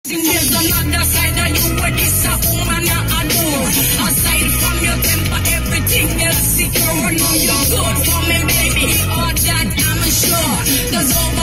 There's another side of you where this a woman you adore. Aside from your temper, everything else secure. I know you're good for me, baby. All that I'm sure. There's over